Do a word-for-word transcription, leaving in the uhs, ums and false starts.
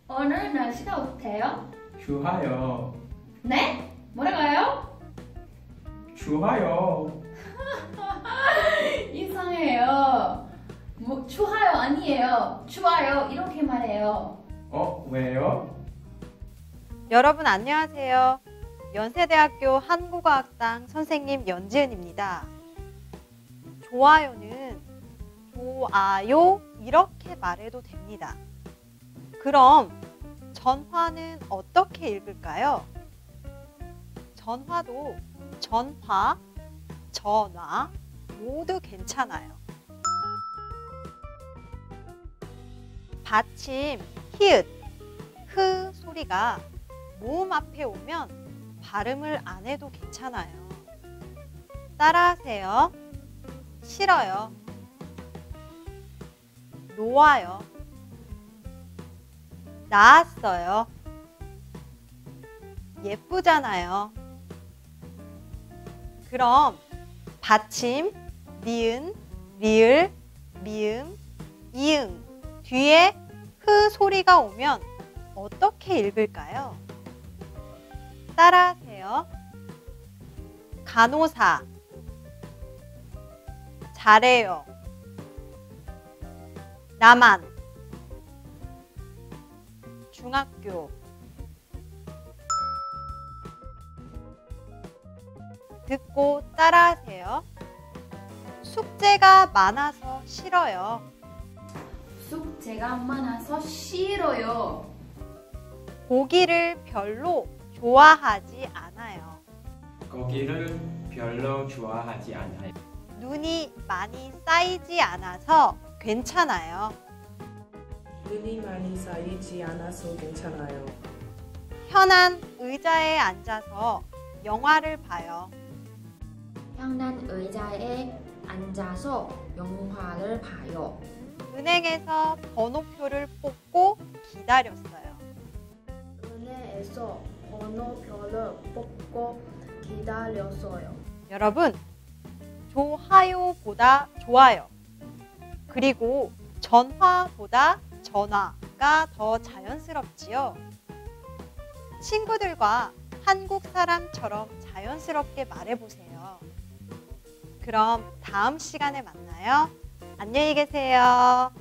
오늘 날씨가 어때요? 좋아요. 네? 뭐라고요? 좋아요. 이상해요. 뭐, 좋아요 아니에요. 좋아요 이렇게 말해요. 어, 왜요? 여러분 안녕하세요. 연세대학교 한국어학당 선생님 연지은입니다. 좋아요는 좋아요 이렇게 말해도 됩니다. 그럼 전화는 어떻게 읽을까요? 전화도 전화, 전화 모두 괜찮아요. 받침 히읗, 흐 소리가 모음 앞에 오면 발음을 안 해도 괜찮아요. 따라하세요. 싫어요. 놓아요. 나았어요. 예쁘잖아요. 그럼 받침, 니은, 리을, 미음, 이응 뒤에 흐 소리가 오면 어떻게 읽을까요? 따라하세요. 간호사, 잘해요. 나만, 중학교. 듣고 따라하세요. 숙제가 많아서 싫어요. 숙제가 많아서 싫어요. 고기를 별로 좋아하지 않아요. 고기를 별로 좋아하지 않아요. 눈이 많이 쌓이지 않아서 괜찮아요. 눈이 많이 쌓이지 않아서 괜찮아요. 편한 의자에 앉아서 영화를 봐요. 편한 의자에 앉아서 영화를 봐요. 은행에서 번호표를 뽑고 기다렸어요. 은행에서 번호표를 뽑고 기다렸어요. 여러분, 좋아요보다 좋아요, 그리고 전화보다 전화가 더 자연스럽지요. 친구들과 한국 사람처럼 자연스럽게 말해보세요. 그럼 다음 시간에 만나요. 안녕히 계세요.